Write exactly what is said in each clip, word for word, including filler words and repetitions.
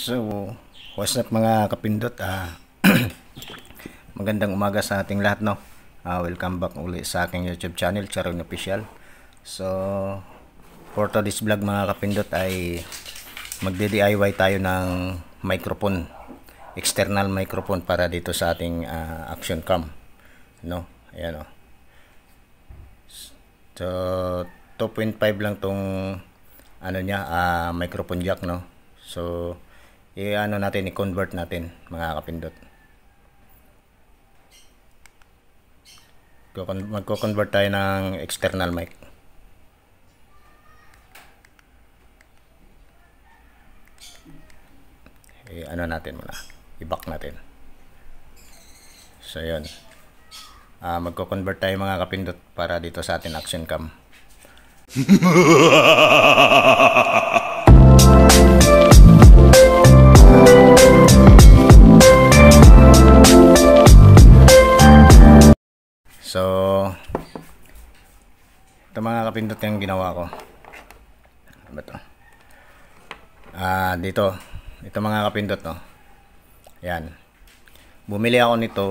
So, what's up mga kapindot? Ah, magandang umaga sa ating lahat, no? Ah, welcome back uli sa aking YouTube channel, Charon Official. So, for today's vlog mga kapindot ay magde-D I Y tayo ng microphone, external microphone para dito sa ating uh, action cam, no? Ayan, oh. So, two point five lang tong ano niya, uh, microphone jack, no? So, i-ano natin, i-convert natin mga kapindot. Magko-convert tayo ng external mic. I-ano natin muna, i-back natin. So, yun. Uh, magko-convert tayo mga kapindot para dito sa atin action cam. So, ito mga kapindot yung ginawa ko. Ano ba ito? Ah, dito. Ito mga kapindot, no? Yan. Bumili ako nito.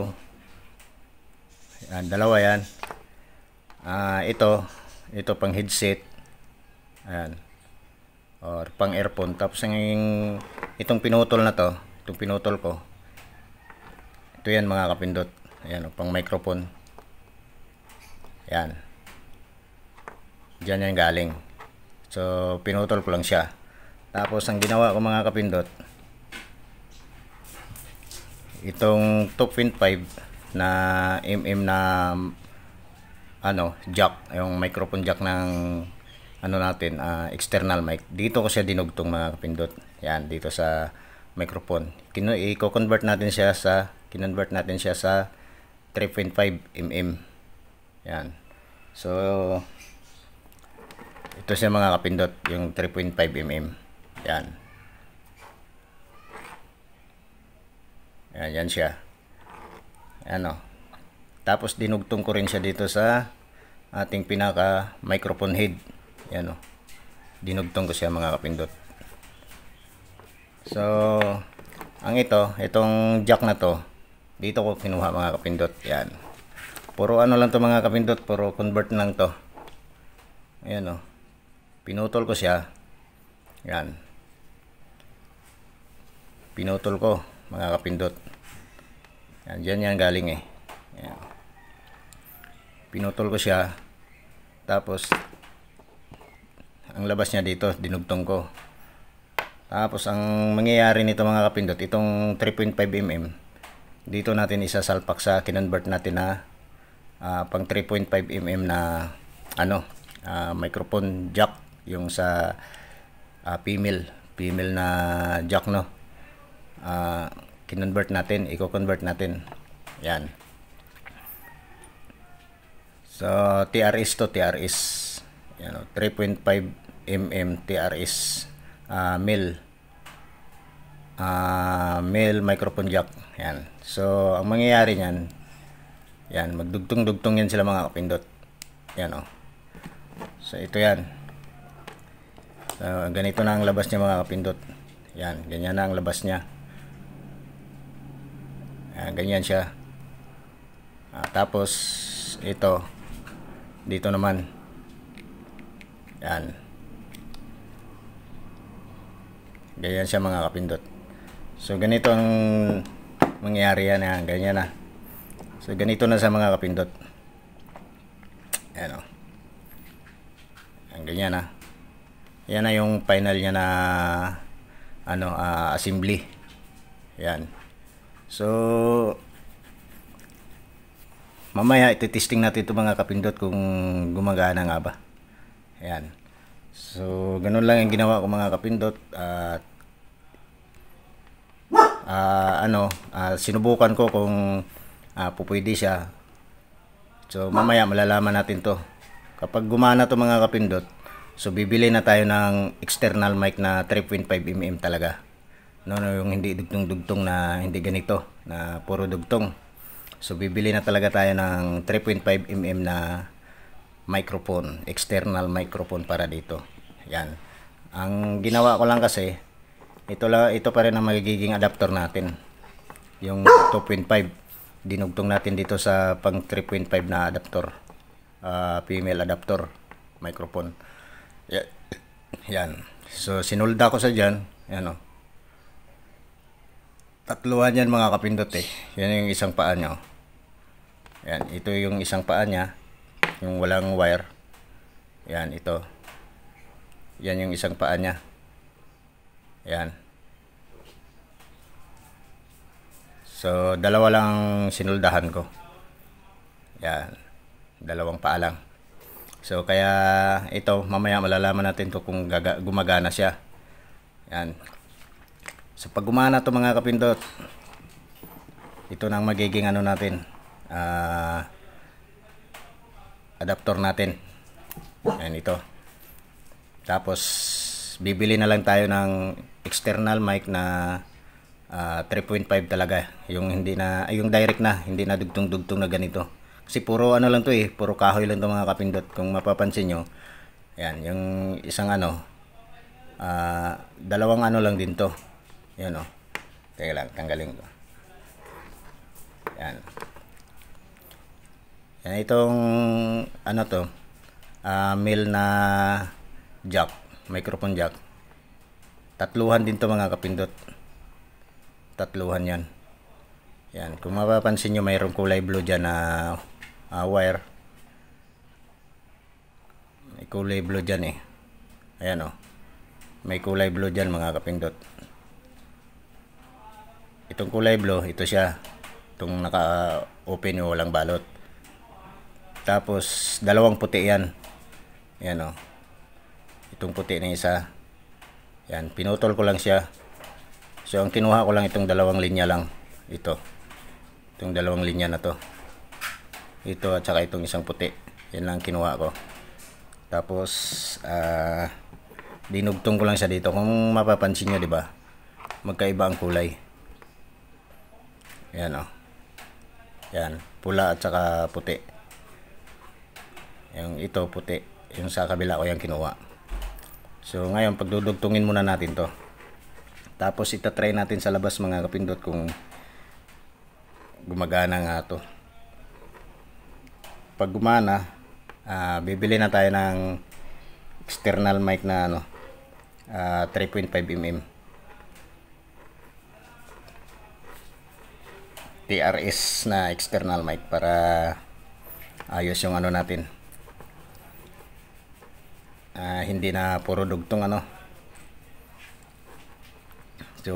Yan, dalawa yan. Ah, ito. Ito pang headset. Ayan. Or pang earphone. Tapos yung, itong pinutol na to. Itong pinutol ko. Ito yan mga kapindot. Ayan, pang microphone. Yan. Diyan yan galing. So, pinutol ko lang siya. Tapos, ang ginawa ko mga kapindot, itong two point five na mm na ano, jack, yung microphone jack ng ano natin, uh, external mic. Dito ko siya dinugtong mga kapindot. Yan, dito sa microphone. Kino i-convert natin siya sa kinonvert natin siya sa three point five millimeter. Yan. So, ito siya mga kapindot, yung three point five millimeter. Yan. Yan, yan siya. Ano. Tapos dinugtong ko rin siya dito sa ating pinaka microphone head. Yan, o. Dinugtong ko siya mga kapindot. So, ang ito, itong jack na to, dito ko kinuha mga kapindot. Yan. Puro ano lang to mga kapindot, puro convert lang to. Ayan, o. Pinutol ko siya. Yan. Pinutol ko mga kapindot. Yan, dyan yan galing eh. Yan. Pinutol ko siya. Tapos, ang labas niya dito, dinugtong ko. Tapos, ang mangyayari nito mga kapindot, itong three point five millimeter, dito natin isasalpak sa kinonvert natin na Uh, pang three point five millimeter na ano, uh, microphone jack, yung sa uh, female female na jack, no? Uh, kinonvert natin, i-convert natin. Yan. So, T R S to T R S. Yan, no? three point five millimeter T R S, uh, male uh, male microphone jack. Yan. So, ang mangyayari niyan, yan, magdugtong-dugtong yan sila mga kapindot. Yan, o. So, ito yan. So, ganito na ang labas niya mga kapindot. Yan, ganyan na ang labas niya. Yan, ganyan siya. Ah, tapos, ito. Dito naman. Yan. Ganyan siya mga kapindot. So, ganito ang mangyayari yan. Yan, ganyan na. So, ganito na sa mga kapindot. Ayan, o. Ayan, ganyan na. Ayan na yung final niya na ano, uh, assembly. Ayan. So, mamaya iti-testing natin ito mga kapindot kung gumagana nga ba. Ayan. So, ganun lang yung ginawa ko mga kapindot. At uh, uh, ano, uh, sinubukan ko kung Uh, pupwede siya. So mamaya malalaman natin to. Kapag gumana to mga kapindot, so bibili na tayo ng external mic na three point five millimeter talaga. No, no, yung hindi dugtong-dugtong na hindi ganito, na puro dugtong. So bibili na talaga tayo ng three point five millimeter na microphone, external microphone para dito. Yan. Ang ginawa ko lang kasi, ito lang, ito pa rin ang magiging adapter natin, yung two point five. Dinugtong natin dito sa pang three point five na adapter, uh, female adapter microphone. Yan, so sinulda ko sa dyan. Yan o, tatluhan yan mga kapindot eh. Yan yung isang paa nya. Yan, ito yung isang paa nya, yung walang wire. Yan, ito. Yan yung isang paa nya. Yan. So, dalawa lang sinuldahan ko. Yan. Dalawang paa lang. So, kaya ito, mamaya malalaman natin to kung gaga, gumagana siya. Yan. So, pag gumana to mga kapindot, ito nang magiging ano natin, uh, adapter natin. Yan, ito. Tapos, bibili na lang tayo ng external mic na uh, three point five talaga. Yung hindi na, yung direct na, hindi na dugtong-dugtong na ganito. Kasi puro ano lang to eh, puro kahoy lang to mga kapindot. Kung mapapansin nyo, yan, yung isang ano, uh, dalawang ano lang din to. Yan o. Teka lang, tanggalin ko. Yan. Yan, itong ano to, uh, mil na jack, microphone jack. Tatluhan din to mga kapindot. Tatluhan yan. Yan, kung mapapansin nyo, mayroong kulay blue dyan na uh, wire. May kulay blue dyan eh. Ayan o. May kulay blue dyan mga kapindot. Itong kulay blue, ito siya. Itong naka-open yung walang balot. Tapos, dalawang puti yan. Ayan o. Itong puti na isa. Yan, pinutol ko lang siya. So, ang kinuha ko lang itong dalawang linya lang. Ito. Itong dalawang linya na to. Ito at saka itong isang puti. Yan lang kinuha ko. Tapos, ah, uh, dinugtong ko lang siya dito. Kung mapapansin nyo, di ba? Magkaiba ang kulay. Yan o. Yan, pula at saka puti. Yung ito puti. Yung sa kabila ko yung kinuha. So, ngayon, pagdudugtungin muna natin to. Tapos, itatry natin sa labas mga kapindot kung gumagana nga to. Pag gumana, uh, bibili na tayo ng external mic na ano, uh, three point five millimeter. T R S na external mic para ayos yung ano natin. Uh, hindi na puro dugtong ano. So,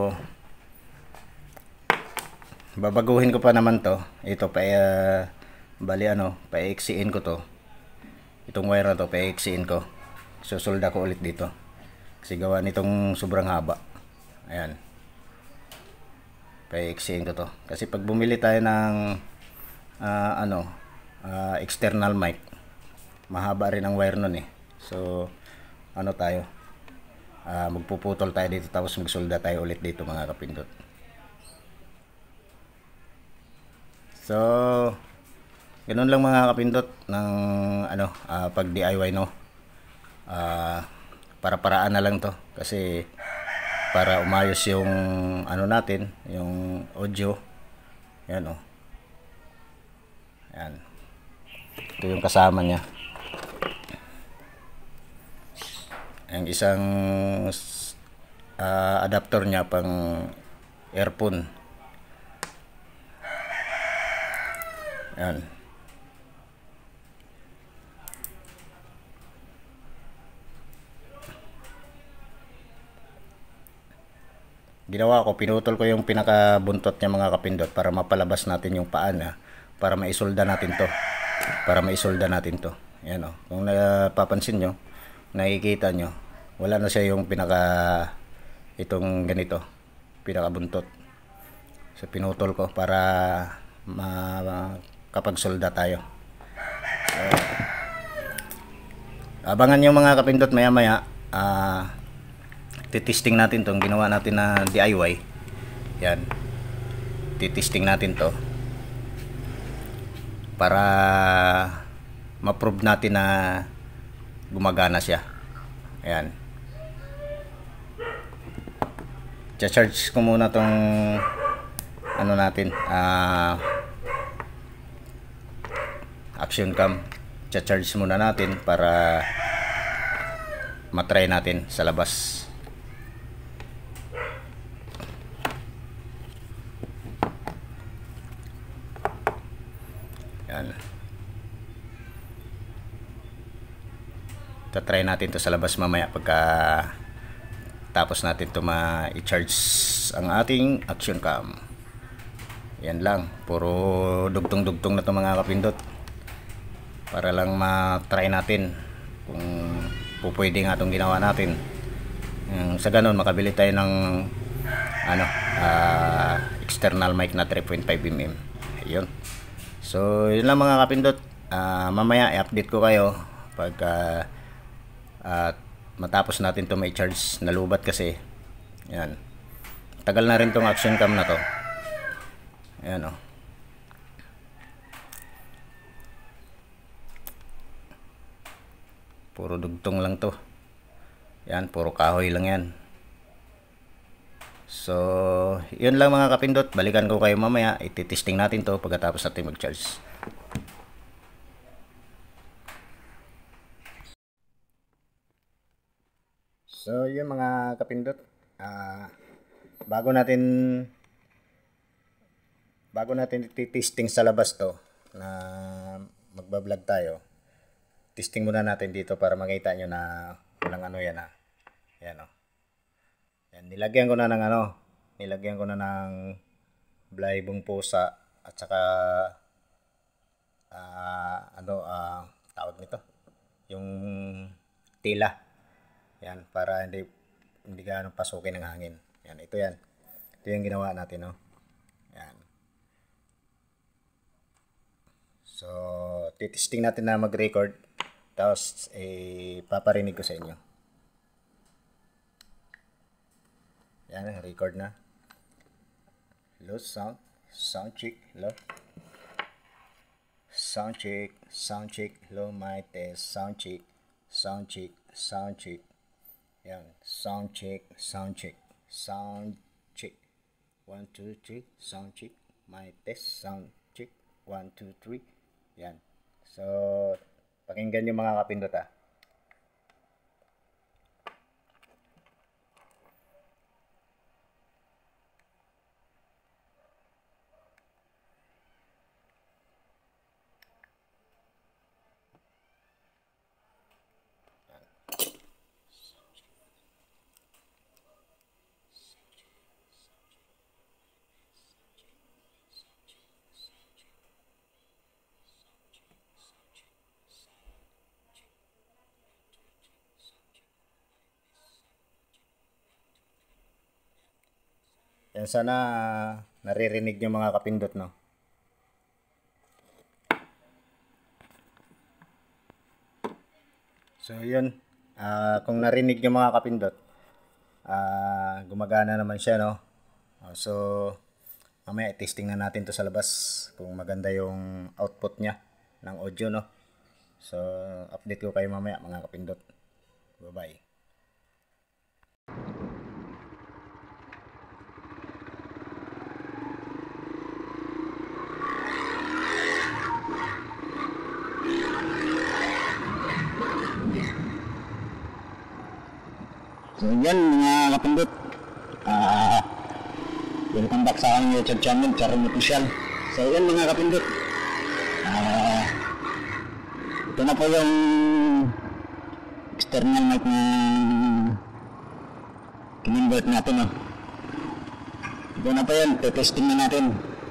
babaguhin ko pa naman to. Ito pa uh, bali ano, paiksiin ko to. Itong wire na to, paiksiin ko. Susulda ko ulit dito. Kasi gawa nitong sobrang haba. Ayan. Paiksiin ko to. Kasi pag bumili tayo ng uh, ano, uh, external mic, mahaba rin ang wire nun eh. So, ano tayo? Uh, magpuputol tayo dito tapos magsulda tayo ulit dito mga kapindot. So, ganoon lang mga kapindot ng ano, uh, pag D I Y no. Uh, para-paraan na lang to kasi para umayos yung ano natin, yung audio. Yan oh. Yan. Ito yung kasama niya. Ang isang uh, adapter niya pang earphone. Yan. Ginawa ko, pinutol ko yung pinakabuntot niya mga kapindot para mapalabas natin yung paa niya, para maisolda natin to. Para maisolda natin to. Yan o. Kung napapansin nyo, nakikita nyo, wala na siya yung pinaka itong ganito, pinakabuntot. So pinutol ko para makapagsolda tayo. So, abangan nyo mga kapindot, maya maya uh, titesting natin tong ginawa natin na D I Y. Yan, titesting natin to para ma-prove natin na gumagana siya. Ayan. cha-charge ko muna tong ano natin, ah, action cam. Cha-charge muna natin para matry natin sa labas. Yan. Tatry natin to sa labas mamaya pagka tapos natin to ma-i-charge ang ating action cam. Yan lang, puro dugtong-dugtong na to mga kapindot, para lang ma-try natin kung pupwede nga itong ginawa natin. Yung, sa ganun makabili tayo ng ano, uh, external mic na three point five millimeter. Ayun. So yun lang mga kapindot, uh, mamaya i-update ko kayo pag uh, uh, matapos natin to may charge. Nalubat kasi. Yan, tagal na rin tong action cam na to. Ayan o. Oh. Puro dugtong lang to. Yan, puro kahoy lang yan. So, yun lang mga kapindot. Balikan ko kayo mamaya. Ititesting natin to pagkatapos natin mag-charge. So, yun mga kapindot. Uh, bago natin bago natin ititesting sa labas to na magbablog tayo, testing muna natin dito para makita nyo na walang ano yan ha. Yan o. Yan, nilagyan ko na ng ano, nilagyan ko na ng blaybong pusa at saka uh, ano uh, tawag nito, yung tila. Yan, para hindi hindi gaano pasukin ng hangin. Yan, ito yan. Ito yung ginawa natin, no. Yan. So, titesting natin na mag-record. Tapos, eh, paparinig ko sa inyo. Yan, record na. Hello, sound. Sound check. Hello. Sound check. Sound check. Hello, my test. Sound check. Sound check. Sound check. Yan. Sound check. Sound check. Sound check. One, two, three. Sound check. My test. Sound check. One, two, three. Yan. So, pakinggan yung mga kapindot ha. Yan, sana naririnig nyo mga kapindot, no? So yun, uh, kung narinig nyo mga kapindot, uh, gumagana naman siya, no? Uh, so mamaya testing na natin to sa labas kung maganda yung output nya ng audio, no? So update ko kayo mamaya mga kapindot. Bye bye. So yan mga kapindot, uh, welcome back sa aking YouTube channel, Charon Official. So yan mga kapindot, uh, ito na po yung external mic na kinonvert natin, oh. Ito na po yan, testing na natin.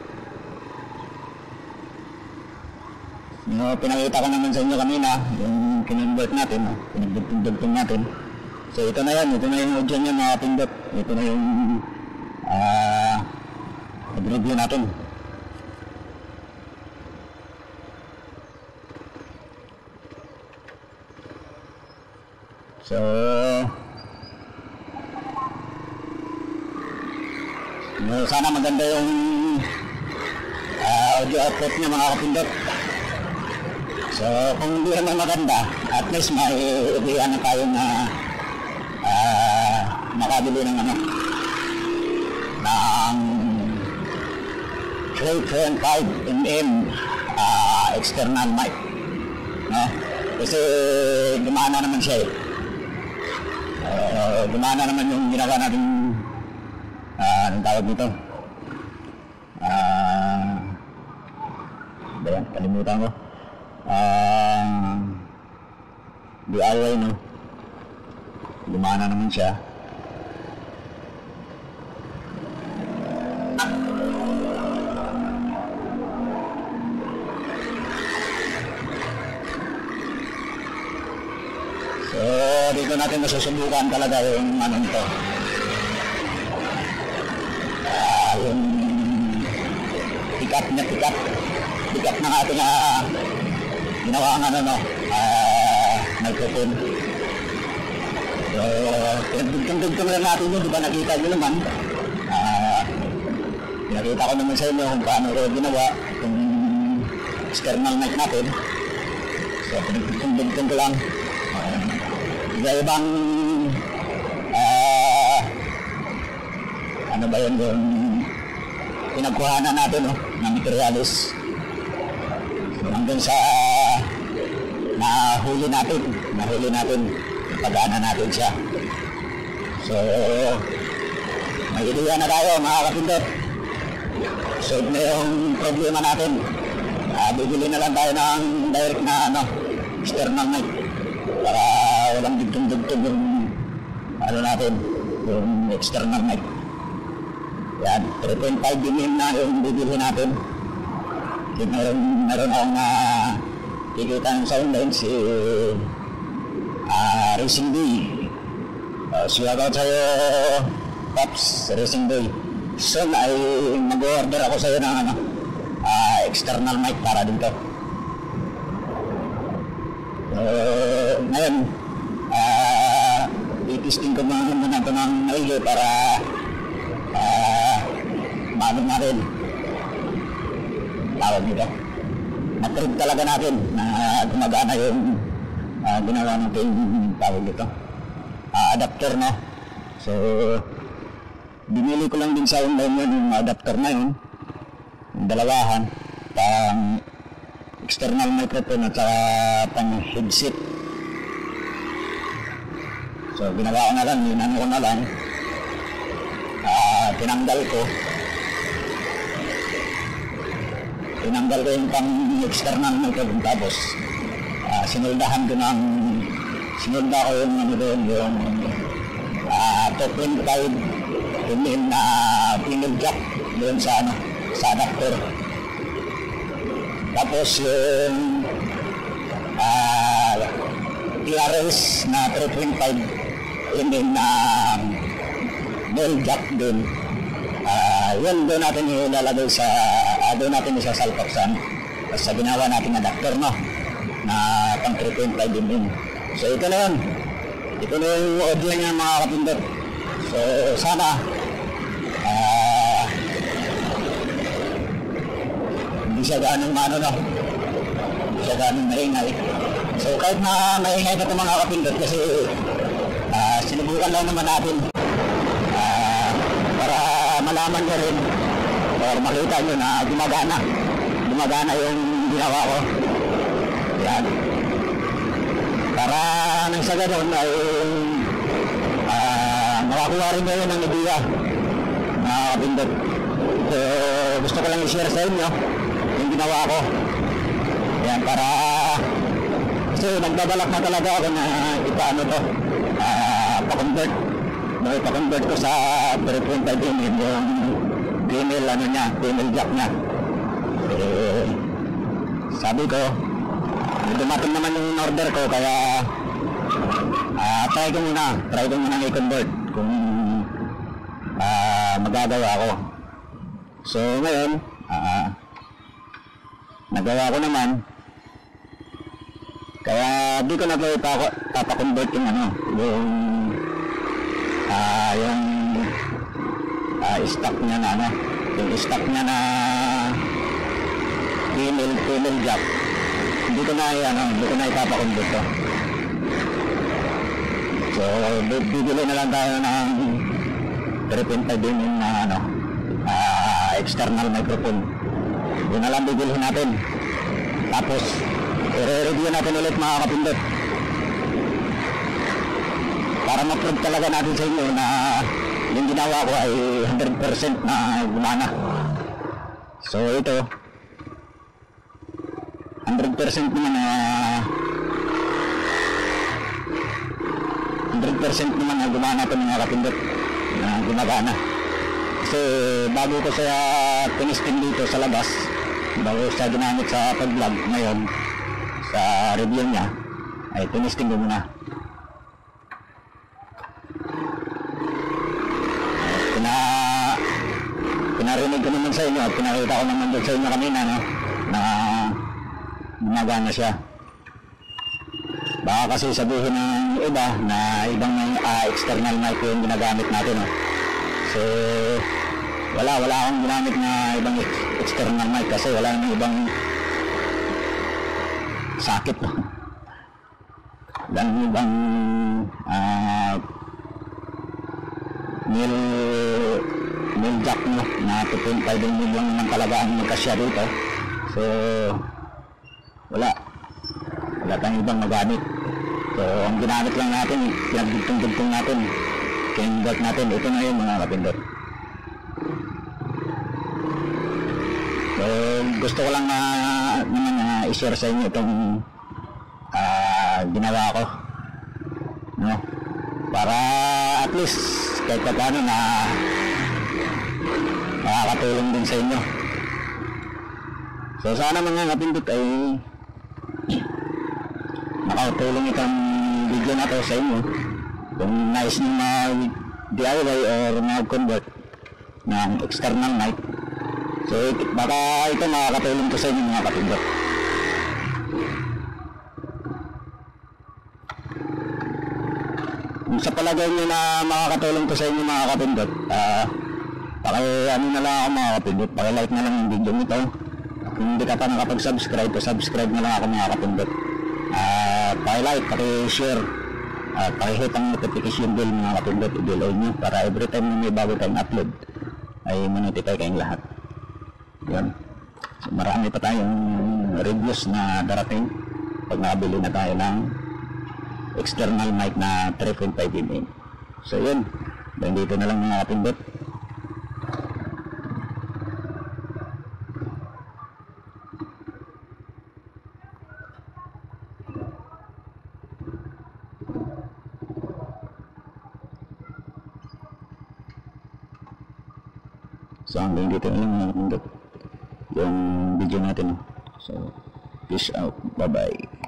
Yung pinakita ko naman sa inyo kanina, yung kinonvert natin, oh. Pinagdugtong natin. So ito na yan, ito na yung audio niya mga kapindot. Ito na yung uh, review natin. So sana maganda yung uh, audio output niya mga kapindot. So kung hindi naman maganda, at least may ibihan na tayo na Uh, makabili ng ano, ng three point five millimeter uh, external mic, no? Kasi gumana naman siya eh. Uh, gumana naman yung ginawa natin, uh, anong tawag dito? Uh, Bayan, kalimutan ko. Uh, D I Y, no? Gumana naman siya. So, dito natin masusubukan talaga yung ano nito. Uh, yung tikat niya, tikat. Tikat ng ating uh, ginawa ang ano, no? Uh, microphone. So, pinagdugtong-dugtong lang natin yun, di ba nakita nyo naman? Uh, pinakita ko naman sa inyo kung paano ko ginawa itong external mic natin. So, pinagdugtong-dugtong ko lang. Uh, iba-ibang uh, ano ba yun yung pinagkuhanan natin, no? Ng materialis. So, hanggang sa uh, nahuli natin, nahuli natin pag-ana natin siya. So, may ideya na tayo mga kapindot. Solve na yung problema natin. Uh, bibili na lang tayo ng direct na ano, external mic para walang dugtong-dugtong yung ano natin, yung external mic. Yan, three point five millimeter na yung bibili natin. Kasi meron, meron akong uh, kikita ng sound line si uh, Racing Boy. Uh, Shout out sa'yo, Pops, Racing Boy. Soon ay mag-order ako sa'yo ng ano, uh, external mic para dito. Uh, ngayon, uh, i-testing ko mga naman ito ng audio para uh, malum na rin. Tawag nito. Na-trip talaga natin na gumagana yung uh, ginawa natin, tawag dito, uh, adapter, no? So, binili ko lang din sa online yun, yung adapter na yun, yung dalawahan, pang external microphone at saka pang headset. So, ginawa ko na lang, yun ko na lang, uh, tinanggal ko, tinanggal ko yung pang external microphone, tapos uh, sinuldahan ko ng, sinulda ko yung ano doon, yung uh, two point five millimeter na pinil jack doon sa ano, sa adapter. Tapos yung uh, T R S na three point five millimeter na bell jack doon, uh, yun doon natin ilalagay sa uh, doon natin isasalpaksan sa ginawa natin adapter, no, na pang three point five millimeter. So ito na yun, ito na yung audio niya mga kapindot. So sana uh, hindi siya gaanong ano, no, hindi siya gaanong maingay. So kahit na maingay pa ito mga kapindot, kasi uh, sinubukan lang naman natin uh, para malaman nyo rin or makita nyo na gumagana gumagana yung ginawa ko. Yan, para nang sa ganoon ay uh, makakuha rin kayo ng idea mga kapindot. So gusto ko lang i-share sa inyo yung ginawa ko. Yan, para kasi nagbabalak na talaga ako na ipaano to, uh, pa-convert, no, ipa-convert ko sa three point five millimeter yung female ano niya, female jack niya. Eh, sabi ko, dumating naman yung order ko, kaya uh, try ko muna, try ko muna i-convert kung uh, magagawa ko. So ngayon, uh, nagawa ko naman, kaya di ko na ito ipapakonvert yung ano, yung uh, yung uh, stock niya na ano, yung stock niya na female, female jack. Hindi ko na ano, hindi ko na ipapakonvert to. So bibili na lang tayo ng three point five millimeter na ano, external microphone. Yun na lang bibilhin natin. Tapos i-review natin ulit mga kapindot para ma-prove talaga natin sa inyo na yung ginawa ko ay one hundred percent na gumana. So ito one hundred percent naman na one hundred percent naman na gumana ito mga kapindot, na gumagana. Kasi bago ko siya tinisting dito sa labas, bago siya ginamit sa pag-vlog ngayon sa review niya, ay tinisting ko muna. Pina pinarinig ko naman sa inyo at pinakita ko naman doon sa inyo kanina, no, na gumagana siya. Baka kasi sabihin ng iba na ibang uh, external mic yung ginagamit natin, no? So wala wala akong ginamit na ibang external mic kasi wala nang ibang sakit, no? Wala nang ibang uh, mil mil jack, no, na two point five million lang naman talaga ang magkasya dito. So wala wala tayong ibang magamit. So ang ginamit lang natin, pinagdugtong-dugtong natin, kinindot natin, ito na yung mga kapindot. So gusto ko lang na naman na i-share sa inyo itong uh, ginawa ko, no, para at least kahit paano na makakatulong din sa inyo. So sana mga kapindot ay makatulong itong video na to sa inyo kung nais nyo mag-D I Y or mag-convert ng external mic. So baka ito makakatulong to sa inyo mga kapindot. Kung sa palagay nyo na makakatulong to sa inyo mga kapindot, uh, paki ano na lang ako mga kapindot, paki-like na lang yung video nito. Kung hindi ka pa nakapag-subscribe, to subscribe na lang ako mga kapindot. At uh, paki-like, paki-share, at uh, paki-hit ang notification bell mga kapindot, i-bell all nyo para every time na may bago tayong upload ay manotify kayong lahat. Yan. So, marami pa tayong reviews na darating pag nabili na tayo ng external mic na three point five millimeter. So yun, dito na lang mga kapindot. So hanggang dito na lang mga kapindot yung video natin. So peace out, bye bye.